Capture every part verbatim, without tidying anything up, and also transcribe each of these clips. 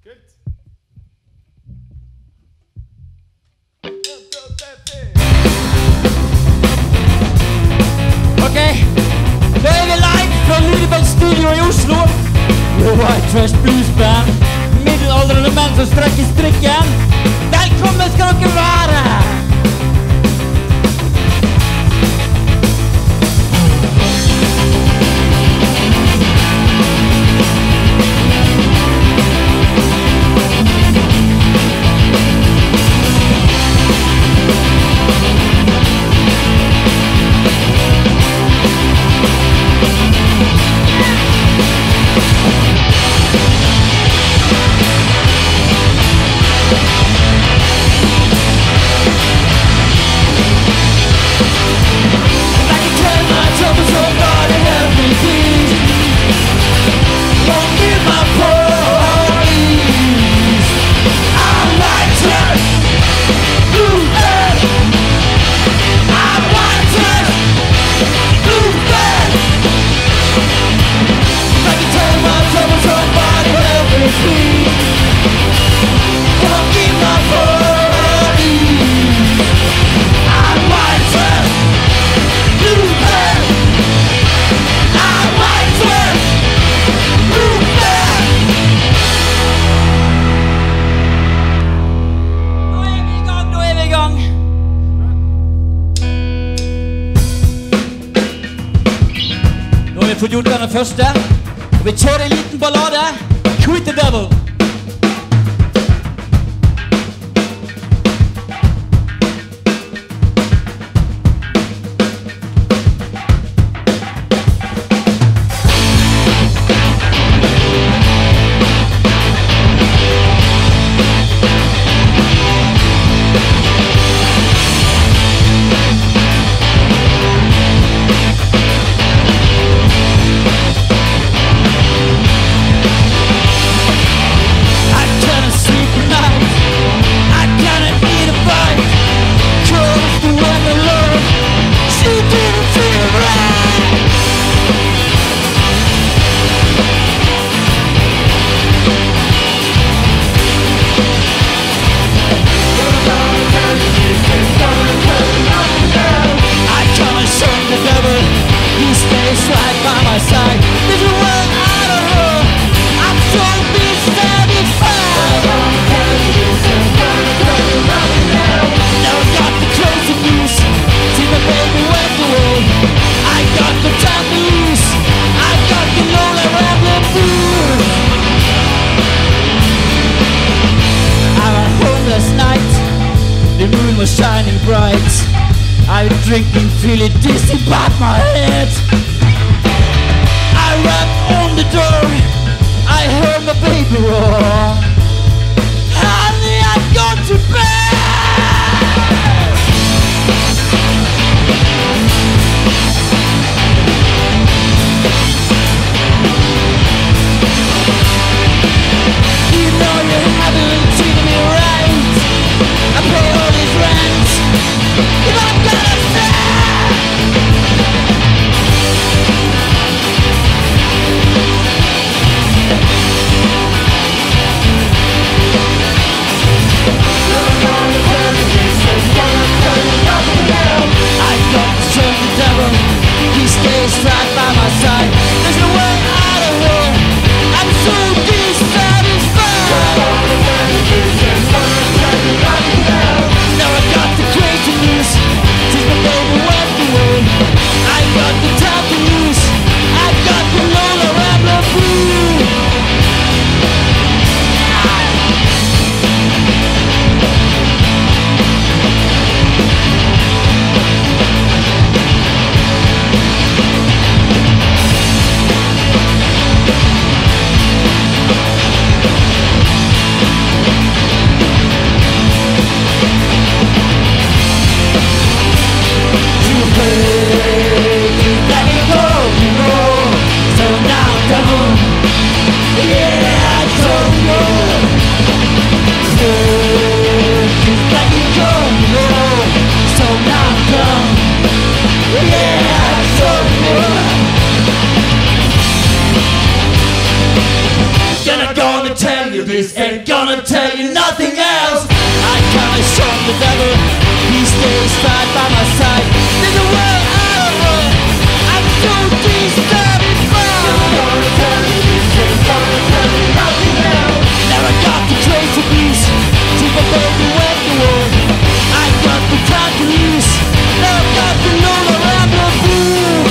Kult. Ok, da er vi live fra Lydeband Studio i Oslo. The White Trash Blues Band. Middelaldrende menn som strekker strikken. Velkommen skal dere være! Vi får gjort denne første, og vi kjører en liten ballade, Quit the Devil. Shining bright, I was drinking, feeling dizzy about my head. I rapped on the door, I heard my baby roar. Honey, I've gone to bed. You know you haven't treated me right. I pay all this rent. If I'm gonna stay, tell you this, ain't gonna tell you nothing else. I kinda show the devil, he stays right by my side. There's a world out of it, I'm so disturbed. Never gonna tell you this, ain't gonna tell you nothing else. Never got the trace of peace, keep a baby when you want. I got the time to lose, never got to know around the fool.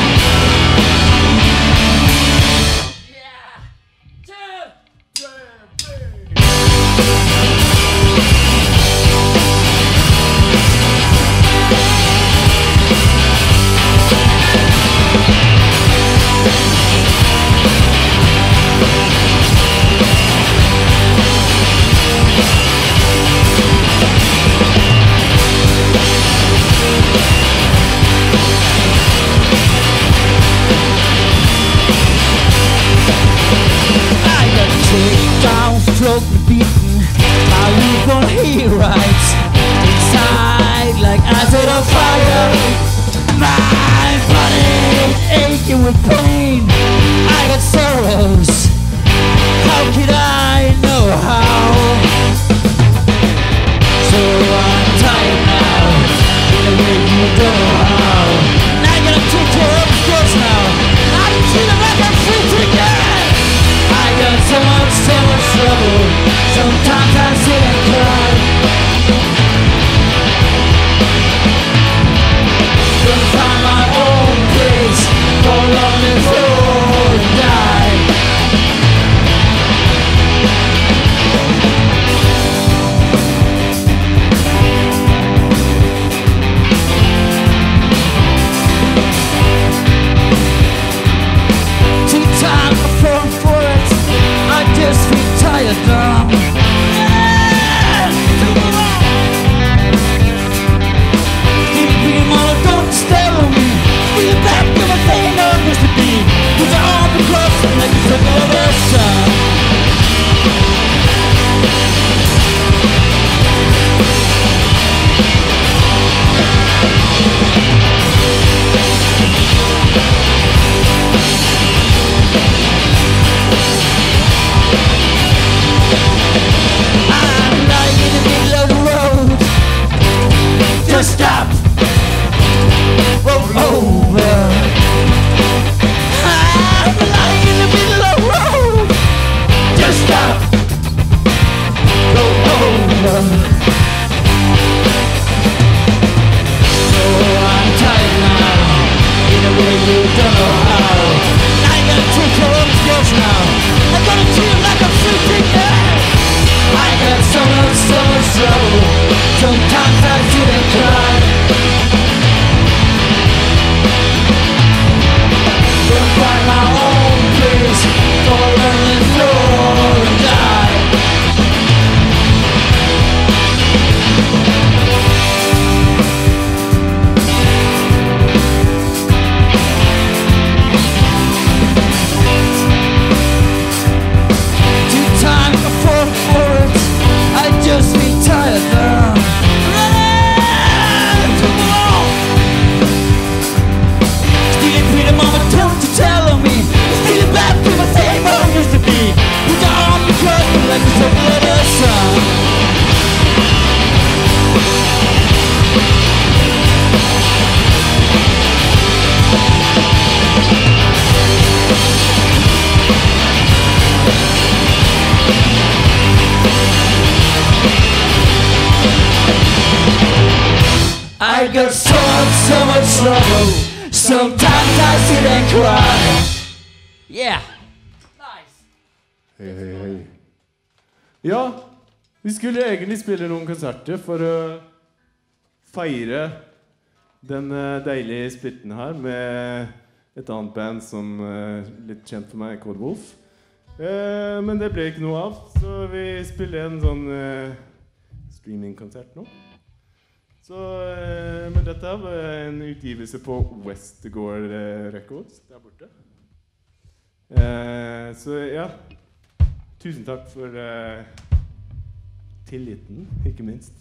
Stroke the beaten, my reborn he writes inside like acid on fire. My body aching with pain, I got sorrows, how could I know how? So I'm tired now, in a way you don't know how. And I gotta take care of the girls now, I'm feeling like I'm free to get. I got so much, so much trouble. Sometimes I sit and cry. Don't find my own place, fall on the floor and die. Two times I fall for it, I just feel tired now. Stop, roll over. I'm lying in the middle of the road. Just stop, roll over. So I'm tired now, in a way you don't know how. I gotta take care of the girls now, I gotta feel like I'm freaking out. I got so much, so much trouble. Sometimes I sit and cry. Don't find my own place, fall on the floor and die. Two times I fall for it, I just feel tired now. I got so much, so much trouble. Sometimes I sit and cry. Yeah. Nice. Hei, hei, hei. Ja, vi skulle egentlig spille noen konserter for å feire den deilige splitten her med et annet band som er litt kjent for meg, Cold Wolf. Eh, men det ble ikke noe av, så vi spiller en sånn eh, streaming-konsert nå. Så eh, med dette var en utgivelse på Westergård eh, Records der borte. Eh, så ja, tusen takk for eh, tilliten, ikke minst.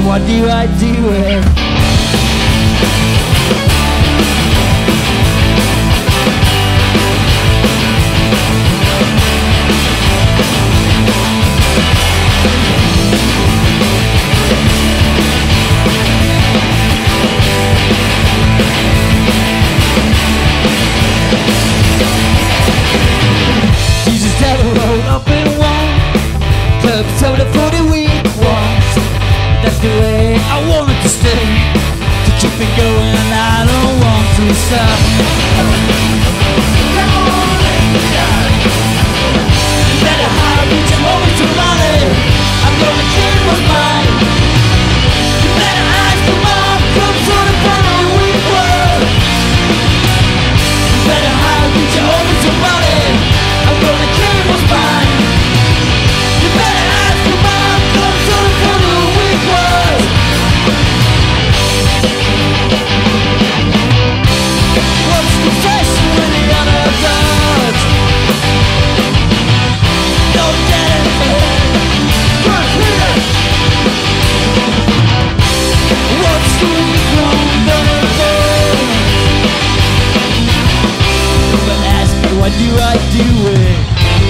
what do I do with? Jesus never rolled up in one club soda for the weak ones. That's the way I want it to stay, to keep it going. I don't want to stop. You better hide with your moment to money. I'm gonna keep what's mine. You better ask for more club soda for the weak ones. You better hide with your moment to money. I'm gonna keep what's mine. You better ask for more club soda for the weak ones. What's the fashion with the other gods? Don't get it, good here. What's the weak one gonna do? But ask me, what do I do with?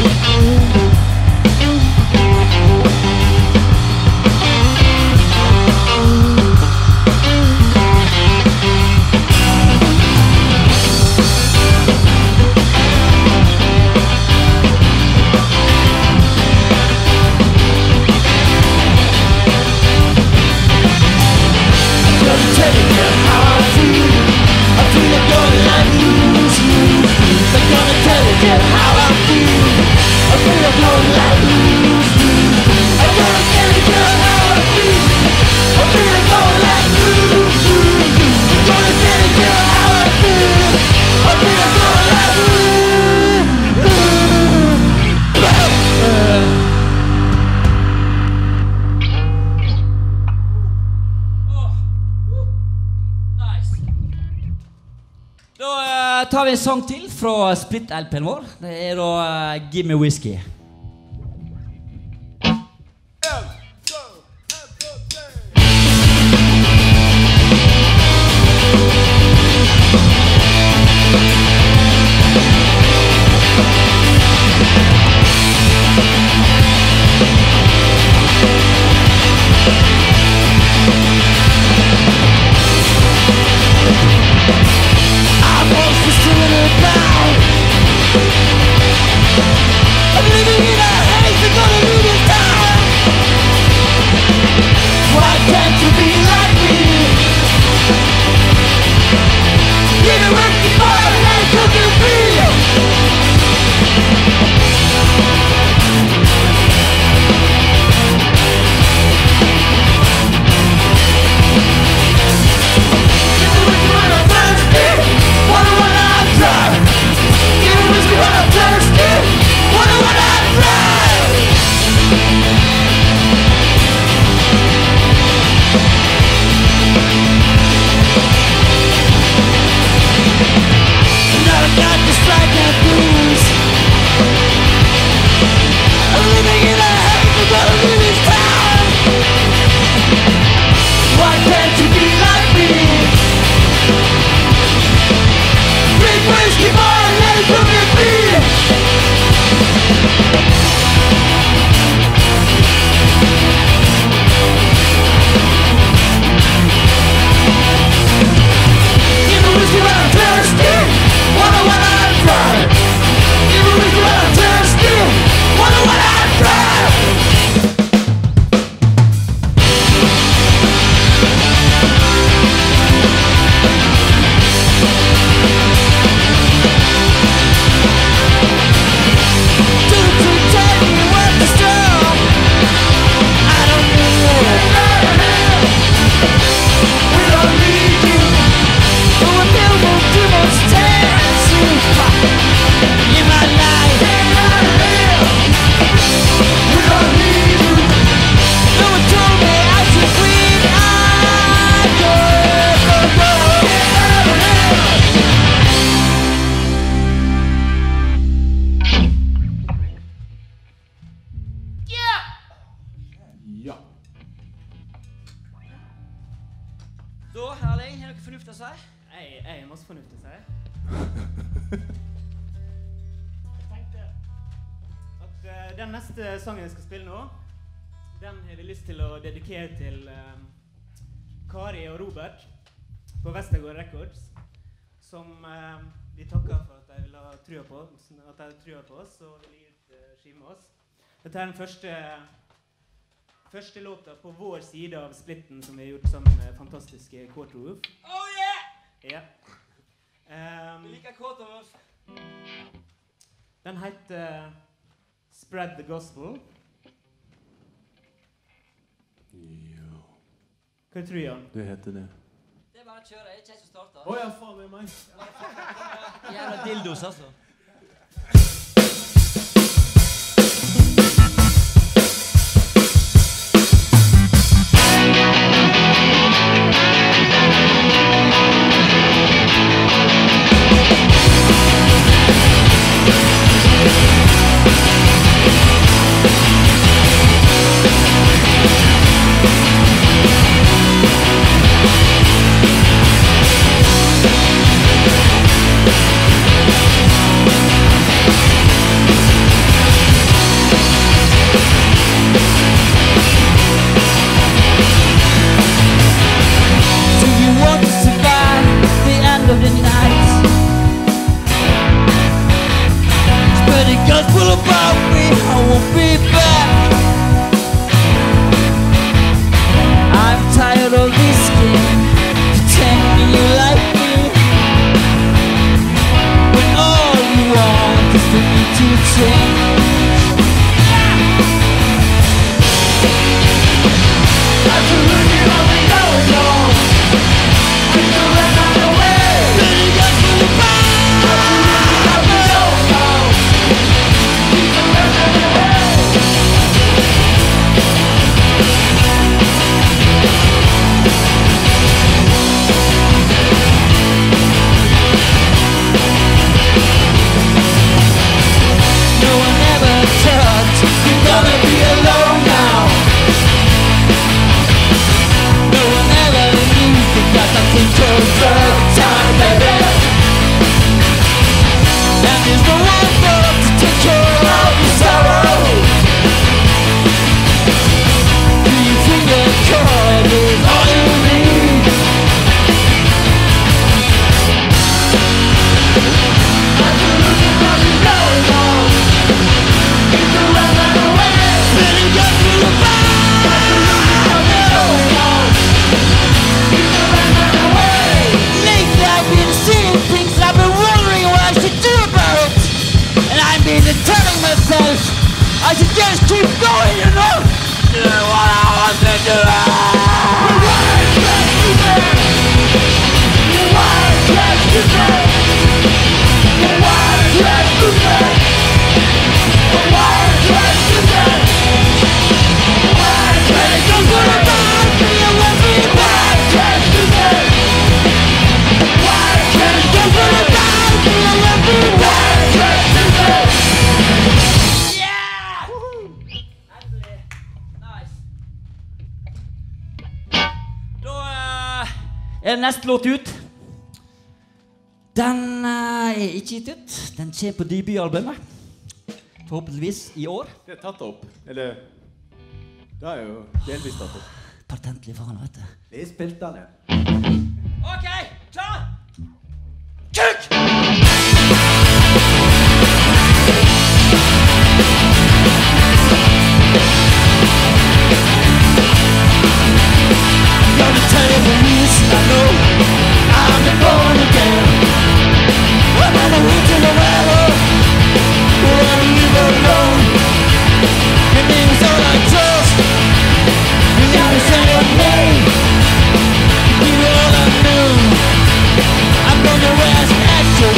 Da tar vi en sang til fra Split-L P-en vår. Det er da uh, Give Me Whiskey. I'm living Da, Erling, har dere fornuft å si? Jeg, jeg har masse fornuft å si. Jeg tenkte at uh, den neste sangen jeg skal spille nå, den har vi lyst til å dedikere til uh, Kari og Robert på Vestergaard Records, som uh, vi takker for at de vil ha trua på, at de trua på oss og vil gi ut uh, skive med oss. Dette er den første Første låta på vår side av splitten som vi har gjort sammen med fantastiske Quarterroof. Oh yeah! Ja. Um, Vi liker Quarterroof. Den heter Spread the Gospel. Jo. Hva tror du, Jan? Det heter det. Det er bare å kjøre, ikke jeg som starter. Åja, faen, det er meg. Jævla dildos, altså. Neste låt ut. Den uh, er ikke gitt ut. Den kommer på debutalbumet. Forhåpentligvis i år. Det er tatt opp. Eller det er jo delvis tatt opp. Patentlig faen, vet du. Vi spilte den igjen. Ok, klar! Kuk! Gonna tell you the reason I know I'm the born again. I'm on the way to the river, where I live alone. Your name's all I trust. You gotta say your name. You're all I know. I'm gonna rest at your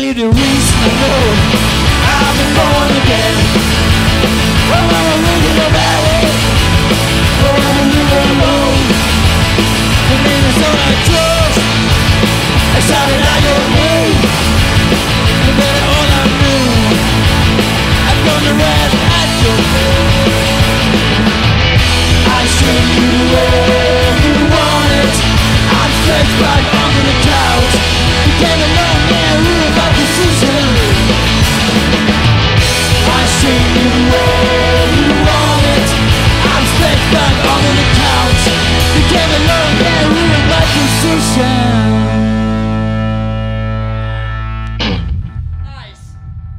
me the reason I know I've been born again. Oh, I'm a little about it. Oh, I'm a little alone. The Minnesota trust I shouted out your name. You better all I knew. I'm gonna rest at your feet. I should you where you want it. I'm stretched right under the couch. You came along and ruined my position. I should you where you want it. I'm stretched right under the couch. You came along and ruined my position. Nice.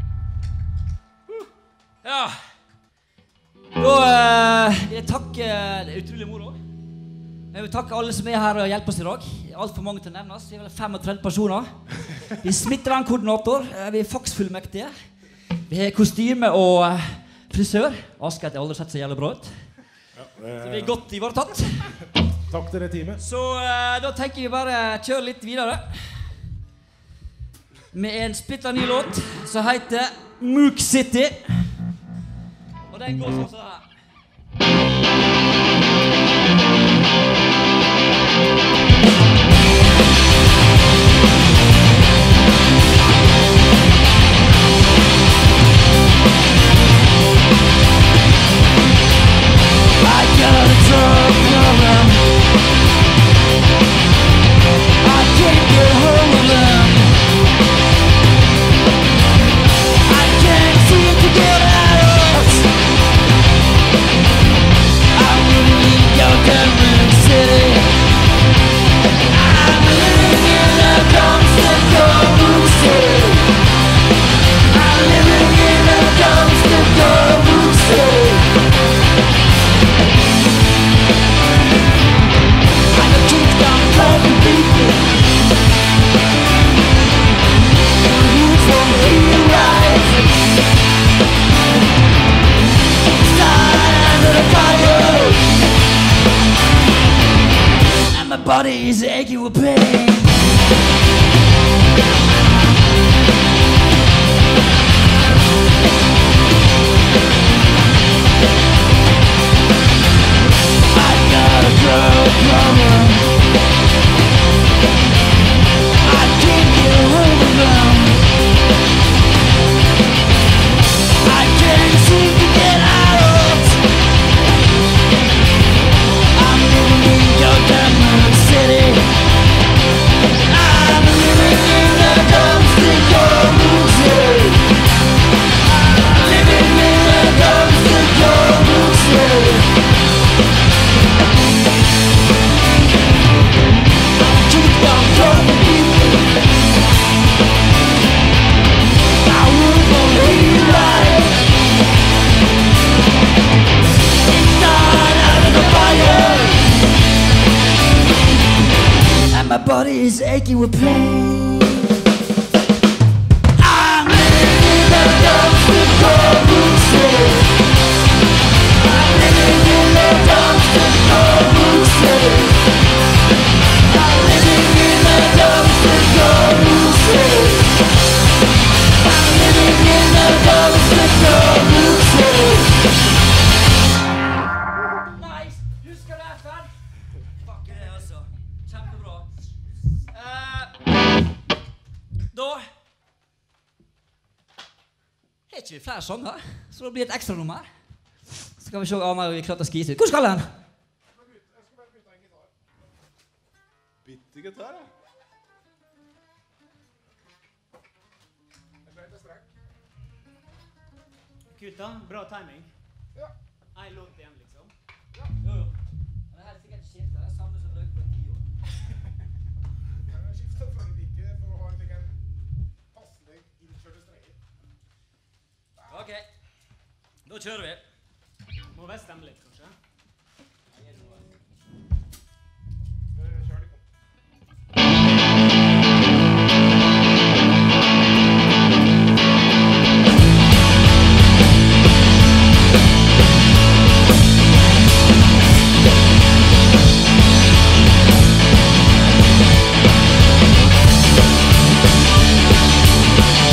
Ja. Da uh, vil jeg takke, det er utrolig moro. Jeg vil takke alle som er her og hjelper oss i dag. Alt for mange til å nevnes. Vi er vel femogtredve personer. Vi er smittevernkoordinator. Vi er faksfullmektige. Vi har kostyme og frisør. Aske har aldri sett så jævlig bra ut. Ja, det... Så vi er godt ivaretatt. Takk til det teamet. Så uh, da tenker vi bare kjøre litt videre. Med en splitter ny låt som heter Mook City. Og den går sånn sånn her. I got a drug problem. I can't get hold of them. I can't seem to get out of it. I wouldn't leave your Denver City. I'm living in a constant Gold City. I'm living in a constant Gold City. My body is aching with pain. I got a drug problem. I can't get hold of them. I can't seem to get out of it. I'm living in your Denver City. I'm living in a constant Gold City. Living in a constant Gold City. Keep on talking people. I wouldn't believe you right. It's not out of the fire. And my body is aching with pain. I'm living in a constant Gold City. I'm living in a constant Gold City. I'm living in a constant Gold City. I'm living in a constant Gold City. Nice! Husker det, fan? Fuck det, altså. Kjempebra. Uh, da har ikke vi flere sanger, så det blir et ekstra nummer. Så kan vi se om vi klart å skise ut. Hvor skal den? Bitte gitar, ja. Kult da, bra timing. Ja. En låt igjen, liksom. Jo, jo. Det her er sikkert skiftet. Det er samme som løk på ti år. Jeg skiftet fra like for å ha en egen passelig innkjørte strenger. Ok, da kjører vi. Må vel stemme litt, kanskje? Kjør litt. I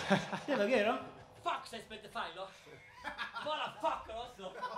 Det var gøy, da. Fuck, så jeg spilte feil, da. Motherfucker også.